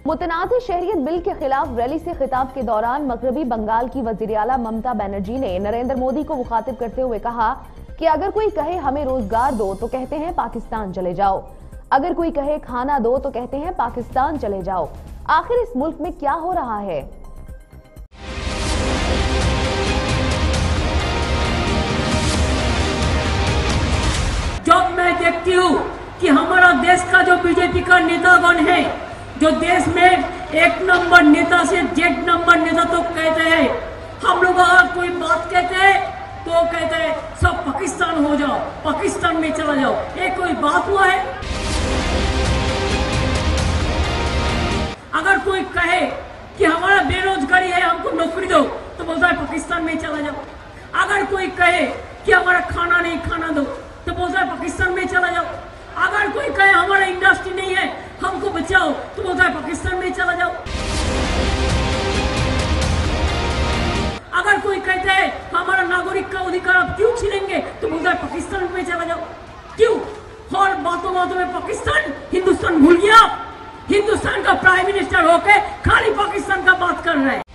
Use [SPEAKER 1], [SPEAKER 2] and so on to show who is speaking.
[SPEAKER 1] मुतनाज़ शहरियत bill के खिलाफ rally से खिताब के दौरान मगरबी बंगाल की वज़ीर-ए-आला ममता बनर्जी ने नरेंद्र मोदी को मुखातिब करते हुए कहा कि अगर कोई कहे हमें रोजगार दो तो कहते हैं पाकिस्तान चले जाओ, अगर कोई कहे खाना दो तो कहते हैं पाकिस्तान चले जाओ। आखिर इस मुल्क में क्या हो रहा है?
[SPEAKER 2] जब मैं देखती हूँ कि हमारा देश का जो बीजेपी का नेतागण है, जो देश में एक नंबर नेता से जेड नंबर नेता तो कहते हैं, हम लोग अगर कोई बात कहते हैं तो कहते हैं सब पाकिस्तान हो जाओ, पाकिस्तान में चला जाओ। ये कोई बात हुआ है? अगर कोई कहे कि हमारा बेरोजगारी है, हमको नौकरी दो, तो बोलता है पाकिस्तान में चला जाओ। अगर कोई कहे कि हमारा खाना नहीं खाना दो, तो बोलता है पाकिस्तान में चला जाओ। अगर कोई कहे हमारा इंडस्ट्री नहीं है, हमको बचाओ, तो बोलता है पाकिस्तान में चला जाओ। अगर कोई कहते हैं हमारा नागरिक का अधिकार आप क्यों छीनेंगे, तो बोलता है पाकिस्तान में चला जाओ। क्यों? और बातों बातों में पाकिस्तान हिंदुस्तान भूल गया। हिंदुस्तान का प्राइम मिनिस्टर होके खाली पाकिस्तान का बात कर रहे हैं।